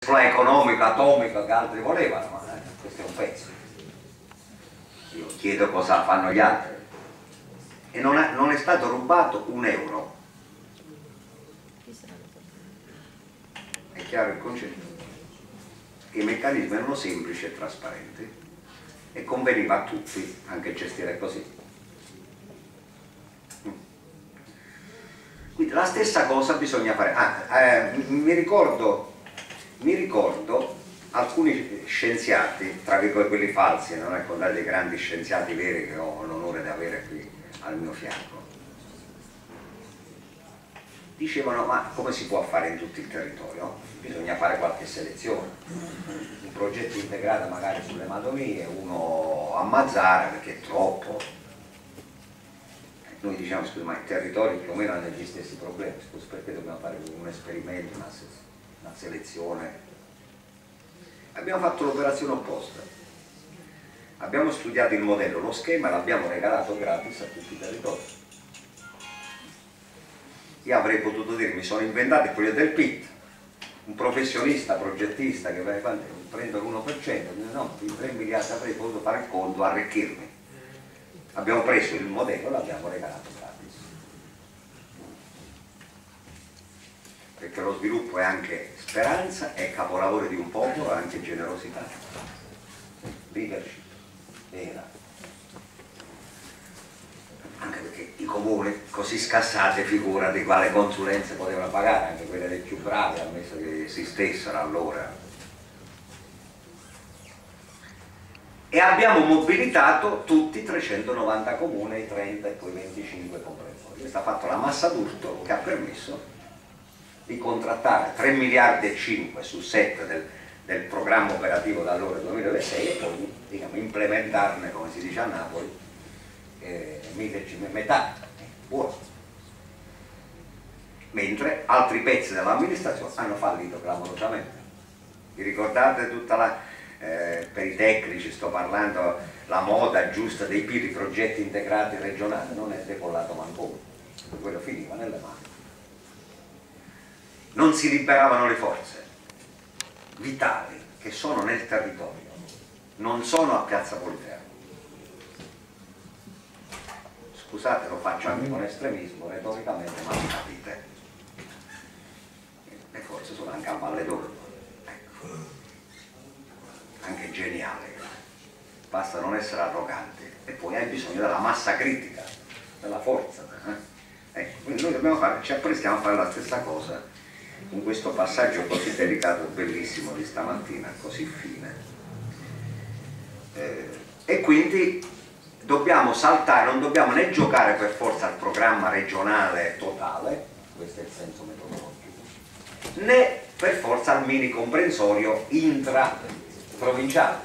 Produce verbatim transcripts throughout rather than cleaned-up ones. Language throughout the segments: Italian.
economico, atomico che altri volevano, ma eh, questo è un pezzo. Io chiedo cosa fanno gli altri. E non è, non è stato rubato un euro. È chiaro il concetto? I meccanismi erano semplici e trasparenti e conveniva a tutti anche gestire così. Quindi la stessa cosa bisogna fare. Ah, eh, mi ricordo mi ricordo alcuni scienziati, tra virgolette quelli falsi, non ecco, dei grandi scienziati veri che ho l'onore di avere qui al mio fianco, dicevano: ma come si può fare in tutto il territorio? Bisogna fare qualche selezione, un progetto integrato magari sulle Madonie, uno a Mazara perché è troppo. Noi diciamo: scusa, ma i territori più o meno hanno gli stessi problemi, scusa, perché dobbiamo fare un esperimento, una, una selezione? Abbiamo fatto l'operazione opposta, abbiamo studiato il modello, lo schema, e l'abbiamo regalato gratis a tutti i territori. Io avrei potuto dire: mi sono inventato quello del P I T, un professionista, progettista che prendo l'uno per cento, no, in tre miliardi avrei potuto fare il conto, arricchirmi. Abbiamo preso il modello e l'abbiamo regalato gratis. Perché lo sviluppo è anche speranza, è capolavoro di un popolo, è anche generosità, leadership vera. Anche perché i comuni così scassati, figurati quale consulenze potevano pagare, anche quelle dei più bravi, ammesso che esistessero allora. E abbiamo mobilitato tutti i trecentonovanta comuni, i trenta e poi venticinque comprensori. Questa ha fatto la massa d'urto che ha permesso di contrattare tre miliardi e cinque su sette del, del programma operativo da allora duemilasei e poi, diciamo, implementarne, come si dice a Napoli, eh, metà, buono. Mentre altri pezzi dell'amministrazione hanno fallito clamorosamente. Vi ricordate tutta la... Eh, per i tecnici sto parlando, la moda giusta dei piri progetti integrati regionali, non è decollato manco uno, quello finiva nelle mani. Non si liberavano le forze vitali che sono nel territorio, non sono a Piazza Politeama. Scusate, lo faccio anche con estremismo, retoricamente, ma mi capite. Le forze sono anche a Valle d'Oro, ecco. Anche geniale, basta non essere arroganti, e poi hai bisogno della massa critica, della forza. Eh? Ecco, quindi noi dobbiamo fare, ci apprestiamo a fare la stessa cosa con questo passaggio così delicato e bellissimo di stamattina, così fine. Eh, e quindi dobbiamo saltare, non dobbiamo né giocare per forza al programma regionale totale, questo è il senso metodologico, né per forza al mini comprensorio intra provinciale,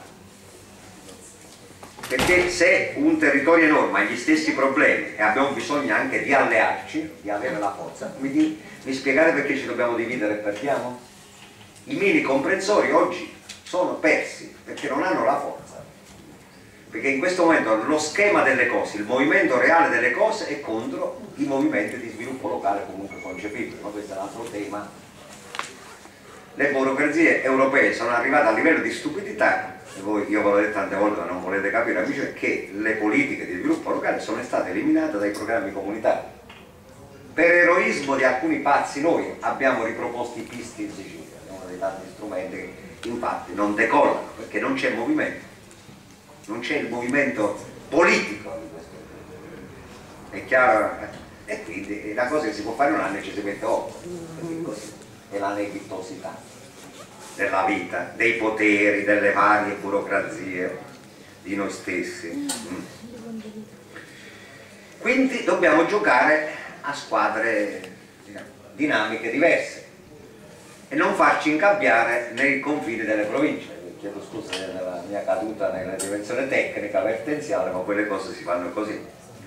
perché se un territorio enorme ha gli stessi problemi e abbiamo bisogno anche di allearci, di avere la forza, mi, di, mi spiegate perché ci dobbiamo dividere e perdiamo? I mini comprensori oggi sono persi perché non hanno la forza, perché in questo momento lo schema delle cose, il movimento reale delle cose è contro i movimenti di sviluppo locale comunque concepibili, ma questo è un altro tema. Le burocrazie europee sono arrivate a livello di stupidità, e voi, io ve l'ho detto tante volte ma non volete capire, amici, che le politiche di sviluppo locale sono state eliminate dai programmi comunitari. Per eroismo di alcuni pazzi noi abbiamo riproposto i pisti in Sicilia, è uno dei tanti strumenti che infatti non decollano, perché non c'è movimento, non c'è il movimento politico di questo. È chiaro? E quindi la cosa che si può fare in un anno e ci si mette otto, perché così è la nevittosità della vita, dei poteri, delle varie burocrazie di noi stessi. Mm. Quindi dobbiamo giocare a squadre, diciamo, dinamiche diverse e non farci incabbiare nei confini delle province. Chiedo scusa della mia caduta nella dimensione tecnica, vertenziale, ma quelle cose si fanno così.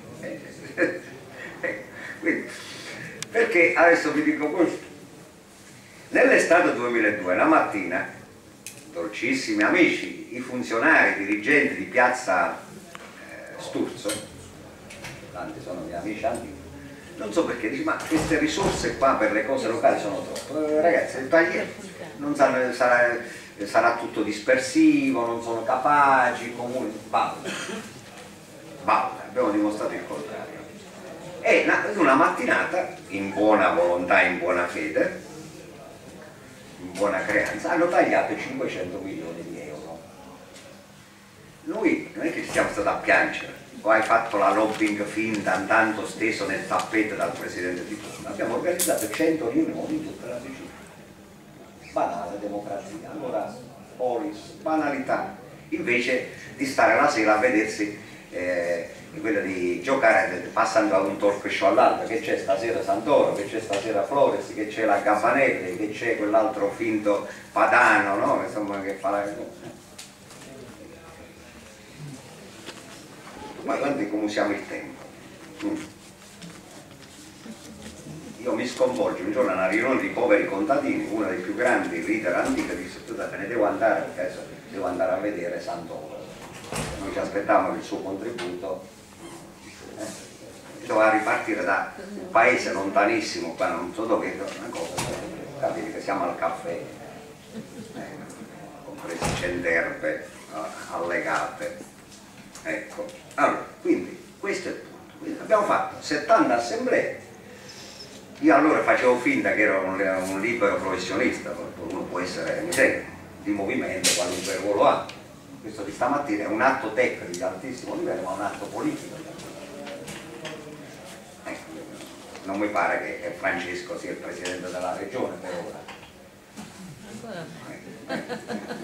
Quindi, perché adesso vi dico questo. Nell'estate duemiladue, la mattina, dolcissimi amici, i funzionari, i dirigenti di piazza eh, Sturzo, tanti sono miei amici antichi, non so perché, dici, ma queste risorse qua per le cose locali sono troppe. Eh, ragazzi, tagli... non sanno, sarà, sarà tutto dispersivo, non sono capaci, comuni, balla, balla, abbiamo dimostrato il contrario. E in una mattinata, in buona volontà, in buona fede, in buona creanza, hanno tagliato cinquecento milioni di euro. Noi non è che siamo stati a piangere, o hai fatto la lobbying finta andando steso nel tappeto dal presidente di turno. Abbiamo organizzato cento riunioni in tutta la Sicilia. Banale democrazia, allora polis, banalità, invece di stare la sera a vedersi eh, quella di giocare passando da un talk show all'altro, che c'è stasera Santoro, che c'è stasera Flores, che c'è la Campanelli, che c'è quell'altro finto Padano, no? Insomma, che fa la... Ma guardi come usiamo il tempo. Mm. Io mi sconvolgo, un giorno a una riunione di poveri contadini, uno dei più grandi leader antichi, disse: scusate, ne devo andare perché adesso devo andare a vedere Santoro. Noi ci aspettavamo il suo contributo. Eh? Doveva ripartire da un paese lontanissimo, qua non so dove, una cosa, capite che siamo al caffè, eh, con queste centerbe allegate. Ecco, allora, quindi questo è il punto. Quindi abbiamo fatto settanta assemblee. Io allora facevo finta che ero un, un libero professionista, uno può essere, mi segue, di movimento, qualunque ruolo ha. Questo di stamattina è un atto tecnico di altissimo livello, ma un atto politico. Ecco, non mi pare che Francesco sia il presidente della regione per ora. Ecco,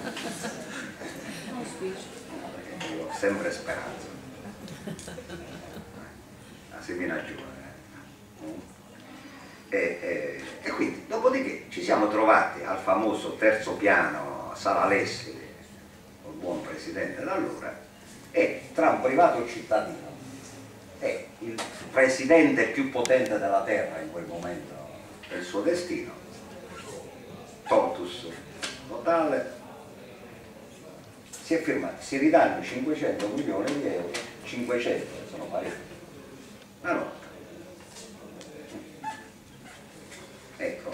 ecco. Io ho sempre speranza, la semina giovane. E, e, e quindi, dopodiché, ci siamo trovati al famoso terzo piano a Sala Alessi, col buon presidente d'allora, e tra un privato cittadino e il presidente più potente della terra in quel momento del suo destino, totus totale, si è firmato, si ridanno cinquecento milioni di euro, cinquecento sono parecchi, una notte. Ecco,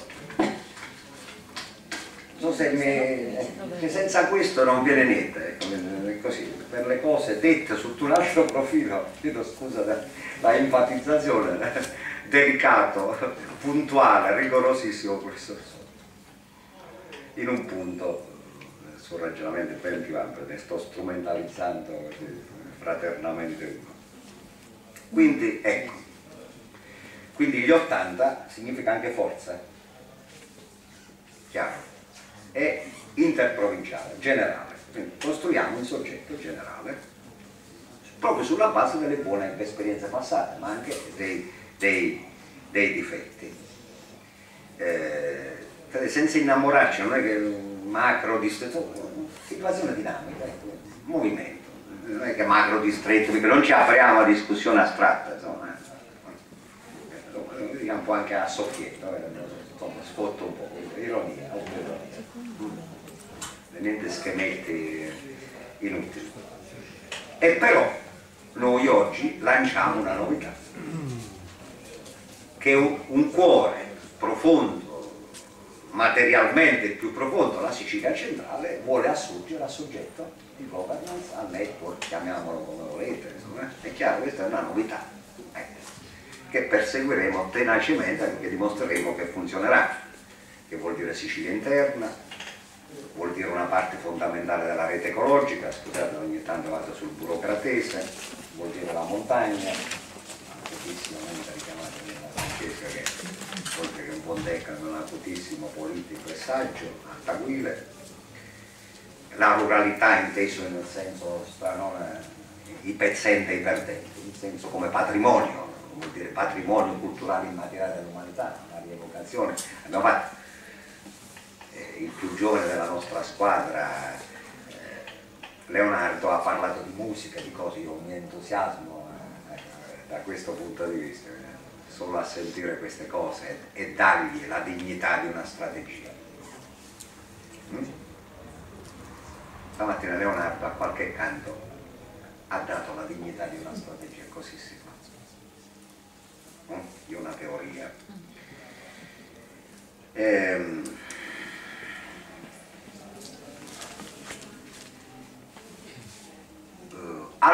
non so se mi... che senza questo non viene niente, ecco, è così, per le cose dette sotto un altro profilo, chiedo scusa da, da enfatizzazione, delicato, puntuale, rigorosissimo questo, in un punto. Il suo ragionamento è ben più ampio, ne sto strumentalizzando così, fraternamente. Quindi ecco, quindi gli ottanta significa anche forza, chiaro, è interprovinciale, generale, quindi costruiamo un soggetto generale proprio sulla base delle buone esperienze passate, ma anche dei, dei, dei difetti. Eh, senza innamorarci, non è che macro distretto, situazione dinamica, movimento, non è che macro distretto, perché non ci apriamo a discussioni astratte, insomma, un po' anche a soffietto, insomma, scotto un po', ironia, autoironia, niente schemetti inutili. E però noi oggi lanciamo una novità, che è un, un cuore profondo, materialmente più profondo, la Sicilia centrale vuole assurgere a soggetto di governance, al network, chiamiamolo come volete, insomma, è chiaro, questa è una novità, ecco, che perseguiremo tenacemente, perché dimostreremo che funzionerà, che vuol dire Sicilia interna, vuol dire una parte fondamentale della rete ecologica, scusate ogni tanto vado sul burocratese, vuol dire la montagna, pochisssimamente richiamata da Francesca, che oltre che un buon tecnico, un acutissimo politico e saggio, Altaguile, la ruralità inteso nel senso stranone, i pezzenti e i perdenti, in senso come patrimonio, vuol dire patrimonio culturale immateriale dell'umanità, una rievocazione. Abbiamo fatto eh, il più giovane della nostra squadra, eh, Leonardo, ha parlato di musica, di cose, io mi entusiasmo eh, da questo punto di vista. Solo a sentire queste cose e dargli la dignità di una strategia. Mm? Stamattina Leonardo a qualche canto ha dato la dignità di una strategia, così si fa, mm? Di una teoria. Ehm,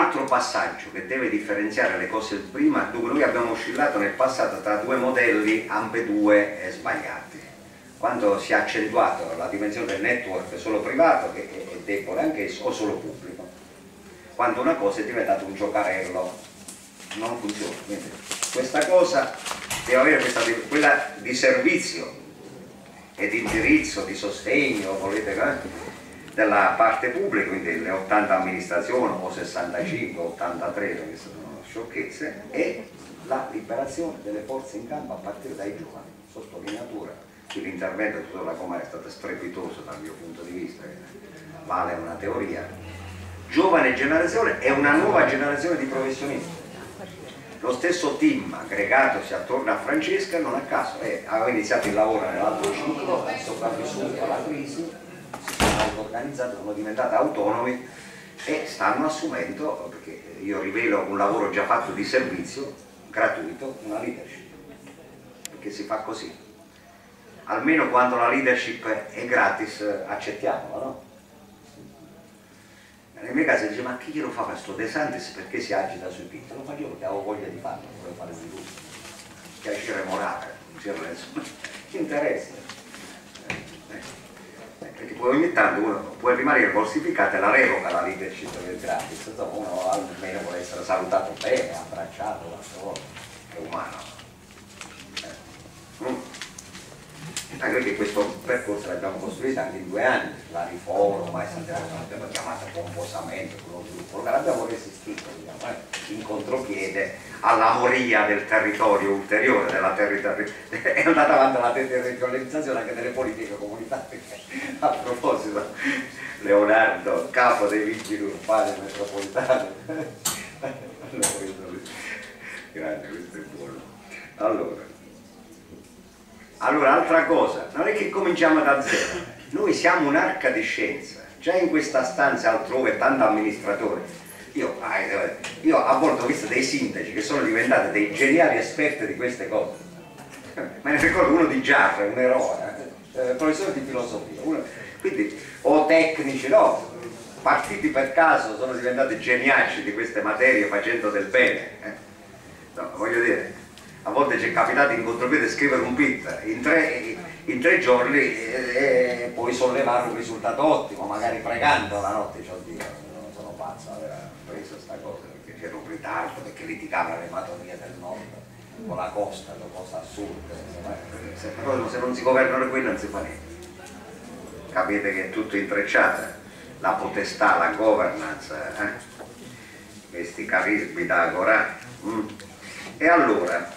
altro passaggio che deve differenziare le cose prima, dunque noi abbiamo oscillato nel passato tra due modelli ambedue eh, sbagliati. Quando si è accentuato la dimensione del network solo privato, che è, è debole anch'esso, o solo pubblico, quando una cosa è diventata un giocarello, non funziona. Quindi questa cosa deve avere questa, quella di servizio e di indirizzo, di sostegno, volete, eh? della parte pubblica, quindi le ottanta amministrazioni o sessantacinque, ottantatré, che sono sciocchezze, e la liberazione delle forze in campo a partire dai giovani. Sottolineatura, l'intervento di Dottor Lacomare è stato strepitoso dal mio punto di vista, vale una teoria. Giovane generazione e una nuova generazione di professionisti. Lo stesso team aggregatosi attorno a Francesca non a caso eh, aveva iniziato il lavoro nell'altro ciclo, è sopravvissuto alla crisi, si sono auto-organizzati, sono diventati autonomi e stanno assumendo, perché io rivelo un lavoro già fatto di servizio, gratuito, una leadership, perché si fa così. Almeno quando la leadership è gratis accettiamola, no? Nel mio caso dice, ma chi glielo fa questo De Santis perché si agita sui pitti? Lo facevo perché avevo voglia di farlo, volevo fare di lui. Piacere morale, non c'era nessuno. Chi interessa? Eh, eh, perché poi ogni tanto uno può rimanere falsificato e la revoca la leadership del gratis. Insomma, uno almeno vuole essere salutato bene, abbracciato, qualche volta, è umano. Eh. Mm. Anche perché questo percorso l'abbiamo costruito anche in due anni, la riforma, l'abbiamo chiamata pomposamente, quello sviluppo, l'abbiamo resistito, diciamo, eh, in contropiede alla moria del territorio ulteriore, della territori... è andata avanti la territorializzazione anche delle politiche comunitarie. A proposito, Leonardo, capo dei vigili urbani metropolitani, grande, questo è buono. Allora, Allora, altra cosa, non è che cominciamo da zero, noi siamo un'arca di scienza, già in questa stanza altrove tanti amministratori, io, io a volte ho visto dei sindaci che sono diventati dei geniali esperti di queste cose, me ne ricordo uno di Giarra, un eroe, eh, professore di filosofia, uno, quindi, o tecnici, no, partiti per caso sono diventati geniaci di queste materie facendo del bene, eh. No, voglio dire, a volte ci è capitato in contropiede scrivere un bit in tre, in tre giorni e, e poi sollevare un risultato ottimo, magari pregando la notte, cioè, oddio, non sono pazzo, aveva preso sta cosa perché c'era un ritardo, perché litigavano le matorie del nord con la costa, le cose assurde, se, se non si governano qui non si fa niente. Capite che è tutto intrecciato, la potestà, la governance, eh? Questi carismi da agorà. Mm. E allora,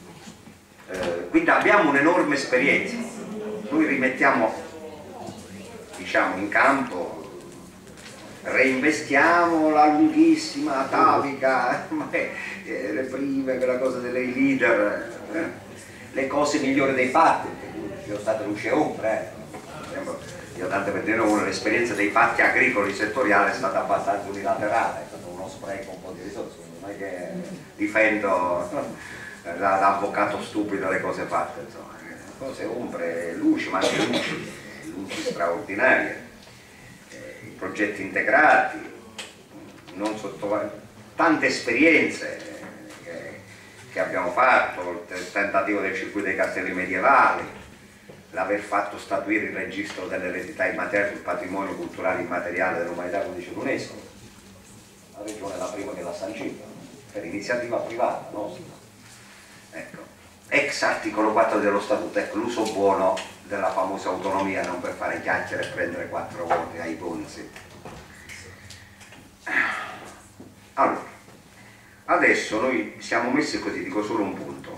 Eh, quindi abbiamo un'enorme esperienza, noi rimettiamo, diciamo, in campo, reinvestiamo la lunghissima atavica, eh, le prime, quella cosa delle leader, eh, le cose migliori dei fatti, io sono stato luce e ombra, eh. Io tanto per dire uno, l'esperienza dei patti agricoli settoriali è stata abbastanza unilaterale, è stato uno spreco un po' di risorse, non è che difendo da, da avvocato stupido le cose fatte, insomma, cose ombre, luci, ma anche luci, luci straordinarie, eh, i progetti integrati, non sottovalutare, tante esperienze eh, che abbiamo fatto, il tentativo del circuito dei castelli medievali, l'aver fatto statuire il registro dell'eredità immateriale sul patrimonio culturale immateriale dell'umanità, come dice l'UNESCO, la regione è la prima che l'ha sancito, per iniziativa privata nostra. Ecco, ex articolo quattro dello statuto, ecco l'uso buono della famosa autonomia, non per fare chiacchiere e prendere quattro voti ai bonzi. Allora, adesso noi siamo messi così, dico solo un punto,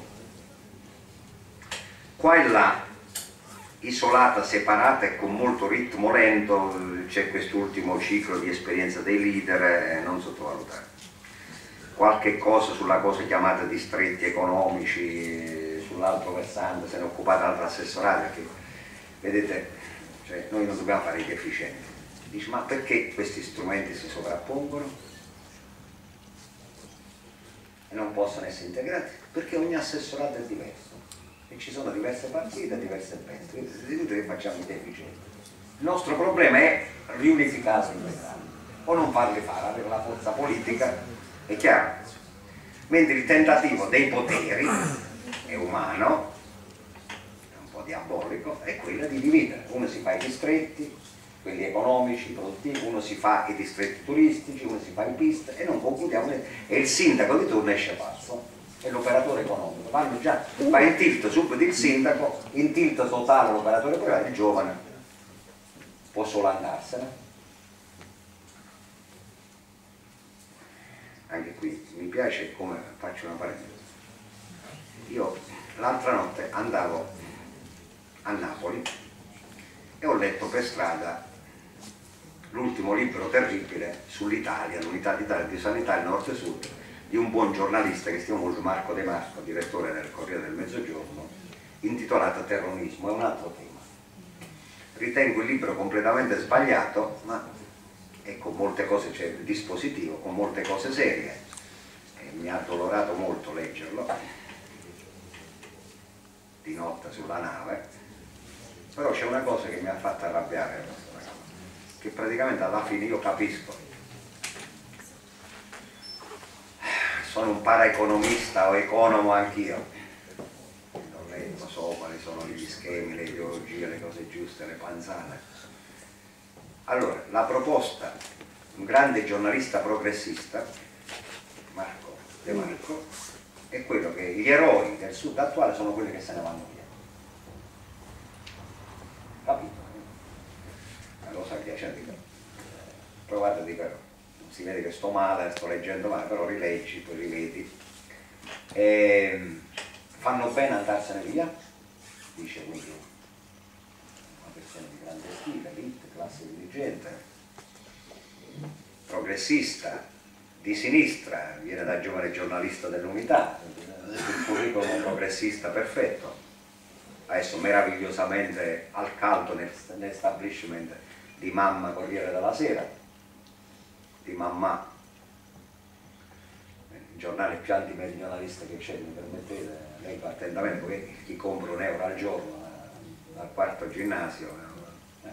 qua e là, isolata, separata e con molto ritmo lento, c'è quest'ultimo ciclo di esperienza dei leader, eh, non sottovalutare. Qualche cosa sulla cosa chiamata distretti economici, sull'altro versante, se ne è occupata l'altra assessorata, perché vedete, cioè, noi non dobbiamo fare i deficienti. Dice, ma perché questi strumenti si sovrappongono e non possono essere integrati? Perché ogni assessorato è diverso e ci sono diverse partite, diverse pezzi, quindi che facciamo i deficienti. Il nostro problema è riunificarsi in quest'anno. o non farli fare, avere la forza politica, è chiaro. Mentre il tentativo dei poteri è umano, è un po' diabolico, è quello di dividere. Uno si fa i distretti, quelli economici, produttivi, uno si fa i distretti turistici, uno si fa i piste, e non concludiamo, e il sindaco di turno esce pazzo, è l'operatore economico, vanno già, va in tilt subito il sindaco, in tilt totale l'operatore privato, il giovane può solo andarsene. Anche qui mi piace come, faccio una parentesi, io l'altra notte andavo a Napoli e ho letto per strada l'ultimo libro terribile sull'Italia, l'unità d'Italia di sanità nord e sud, di un buon giornalista che si chiama Marco De Marco, direttore del Corriere del Mezzogiorno, intitolato Terrorismo. È un altro tema. Ritengo il libro completamente sbagliato, ma e con molte cose c'è il dispositivo, con molte cose serie, e mi ha addolorato molto leggerlo di notte sulla nave. Però c'è una cosa che mi ha fatto arrabbiare, che praticamente alla fine io capisco, sono un paraeconomista o economo anch'io, non leggo, so quali sono gli schemi, le ideologie, le cose giuste, le panzane. Allora, la proposta, un grande giornalista progressista, Marco De Marco, è quello che gli eroi del sud attuale sono quelli che se ne vanno via. Capito? Una cosa piacente. Provate a dire, si vede che sto male, sto leggendo male, però rileggi, poi rivedi. E fanno bene andarsene via, dice quindi una persona di grande stile, elite, classe dirigente, progressista, di sinistra, viene da giovane giornalista dell'Unità, il curriculum è un progressista perfetto, adesso meravigliosamente al caldo nell'establishment di Mamma Corriere della Sera, di Mamma, il giornale più antimeridionalista che c'è, mi permettete, leggo attentamente, perché chi compra un euro al giorno al quarto ginnasio, eh,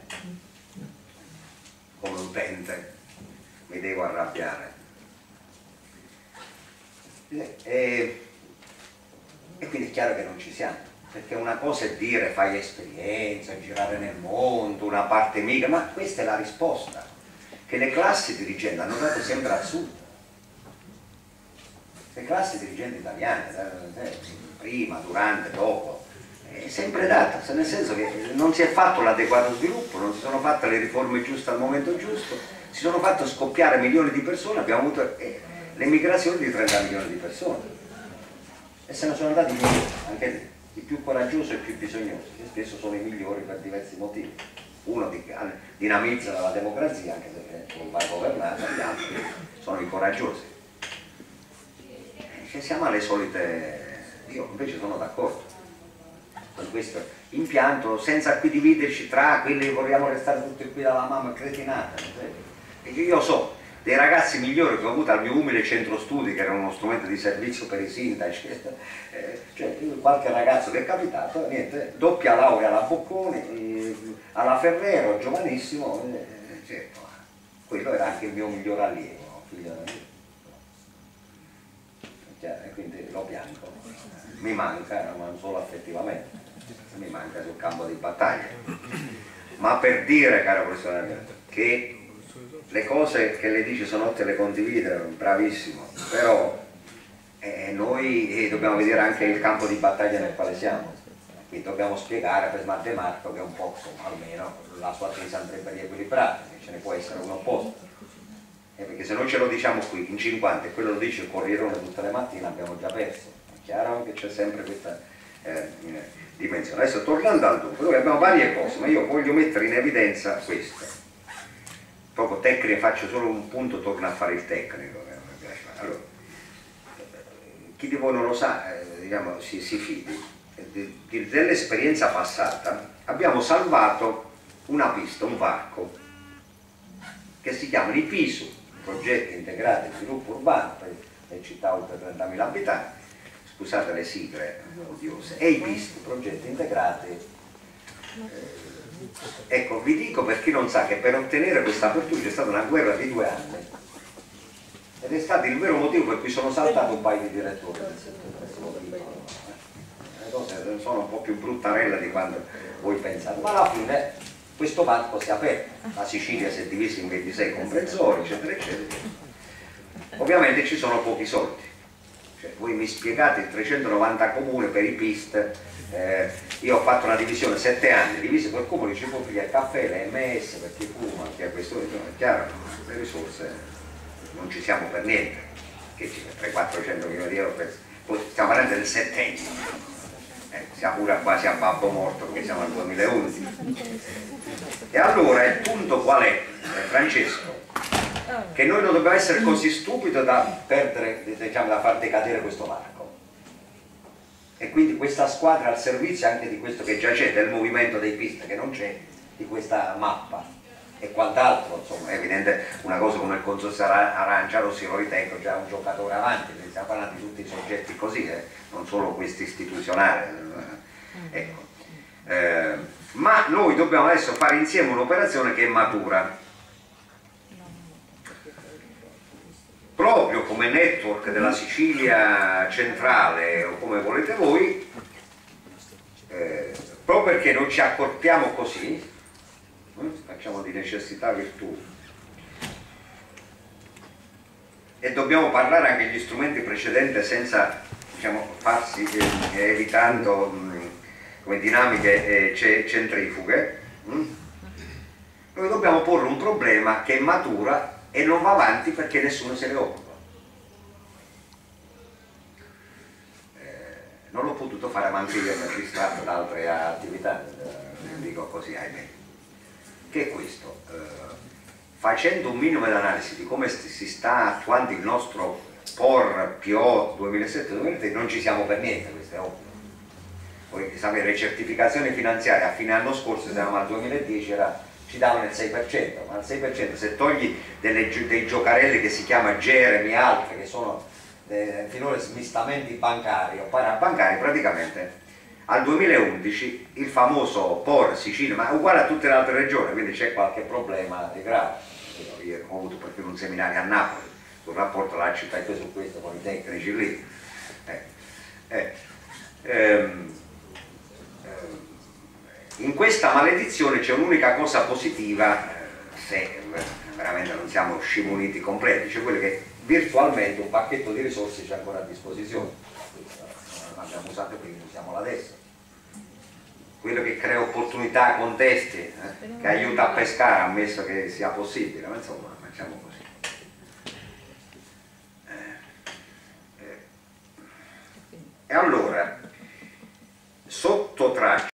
come utente mi devo arrabbiare. E, e quindi è chiaro che non ci siamo, perché una cosa è dire fai esperienza, girare nel mondo, una parte mica, ma questa è la risposta che le classi dirigenti hanno dato sempre al sud. Le classi dirigenti italiane, prima, durante, dopo, è sempre data, nel senso che non si è fatto l'adeguato sviluppo, non si sono fatte le riforme giuste al momento giusto, si sono fatte scoppiare milioni di persone, abbiamo avuto eh, l'emigrazione di trenta milioni di persone e se ne sono andati milioni, anche i più coraggiosi e i più bisognosi, che spesso sono i migliori per diversi motivi. Uno dinamizza la democrazia, anche se non va governata, gli altri sono i coraggiosi. Ci siamo alle solite, io invece sono d'accordo con questo impianto, senza qui dividerci tra quelli che vogliamo restare tutti qui dalla mamma cretinata. Perché io so dei ragazzi migliori che ho avuto al mio umile centro studi, che era uno strumento di servizio per i sindaci, eh, cioè qualche ragazzo che è capitato, niente, doppia laurea alla Bocconi, eh, alla Ferrero, giovanissimo, eh, certo, quello era anche il mio miglior allievo, figlio da me. E quindi lo piango, mi manca, ma non solo affettivamente, mi manca sul campo di battaglia. Ma per dire, caro professore, che le cose che le dice Sonotti le condivide, bravissimo, però eh, noi eh, dobbiamo vedere anche il campo di battaglia nel quale siamo, quindi dobbiamo spiegare per De Marco che un po', insomma, almeno la sua tesi andrebbe riequilibrata, che ce ne può essere un opposto. Eh, perché se noi ce lo diciamo qui in cinquanta e quello lo dice il Corrierone tutte le mattine abbiamo già perso. È chiaro che c'è sempre questa eh, dimensione. Adesso tornando al dunque, noi abbiamo varie cose, ma io voglio mettere in evidenza queste. Proprio tecnico, faccio solo un punto, torno a fare il tecnico. Allora, chi di voi non lo sa, eh, diciamo, si, si fidi, dell'esperienza passata abbiamo salvato una pista, un varco, che si chiamano i P I S U, progetti integrati di sviluppo urbano per le città oltre trentamila abitanti, scusate le sigle odiose, e i P I S T, progetti integrati eh, Ecco, vi dico per chi non sa che per ottenere questa apertura c'è stata una guerra di due anni ed è stato il vero motivo per cui sono saltato un paio di direttori del settore. Le cose sono un po' più bruttarella di quando voi pensate, ma alla fine questo varco si è aperto, la Sicilia si è divisa in ventisei comprensori, eccetera eccetera. Ovviamente ci sono pochi soldi, cioè, voi mi spiegate trecentonovanta comuni per i P I S T, eh, io ho fatto una divisione sette anni, divisi per comuni, ci può pigliare il caffè, le M S, per chi fuma, chi ha questo, è chiaro, le risorse non ci siamo per niente, che ci trecento quattrocento milioni di euro, per, poi stiamo parlando del settennio, eh, siamo pure quasi a babbo morto perché siamo al duemilaundici. E allora il punto qual è, eh, Francesco? Che noi non dobbiamo essere così stupidi da perdere, diciamo, da far decadere questo varco, e quindi questa squadra al servizio anche di questo che già c'è, del movimento dei piste che non c'è, di questa mappa e quant'altro. Insomma, è evidente, una cosa come il Consorzio Arancia Rossi lo ritengo già un giocatore avanti, stiamo parlando di tutti i soggetti così, eh, non solo questi istituzionali, ecco. Eh, ma noi dobbiamo adesso fare insieme un'operazione che è matura, proprio come network della Sicilia centrale o come volete voi, eh, proprio perché non ci accorpiamo così, eh, facciamo di necessità virtù, e dobbiamo parlare anche degli strumenti precedenti senza, diciamo, farsi, eh, evitando mh, come dinamiche eh, centrifughe, mh? Noi dobbiamo porre un problema che matura e non va avanti perché nessuno se ne occupa. Eh, non l'ho potuto fare a manco io, per distratto da altre attività, eh, dico così, ahimè. Che è questo? Eh, facendo un minimo di analisi di come si sta attuando il nostro P O R P O duemilasette duemilatredici, non ci siamo per niente, questo è ovvio. Poi sapete, le certificazioni finanziarie a fine anno scorso, siamo al duemiladieci, era ci davano il sei per cento, ma il sei per cento se togli delle, dei giocarelli che si chiama Jeremy e altri, che sono eh, finora smistamenti bancari o parabancari, praticamente al duemilaundici il famoso P O R Sicilia, ma è uguale a tutte le altre regioni, quindi c'è qualche problema di grave. Io ho avuto proprio un seminario a Napoli sul rapporto della città e su questo con i tecnici lì. Eh, eh, ehm, In questa maledizione c'è un'unica cosa positiva, se veramente non siamo scimuniti completi, cioè quello che virtualmente un pacchetto di risorse c'è ancora a disposizione. Non l'abbiamo usato prima, usiamola adesso. Quello che crea opportunità, contesti, eh, che aiuta a pescare, ammesso che sia possibile, ma insomma facciamo così. Eh, eh. E allora,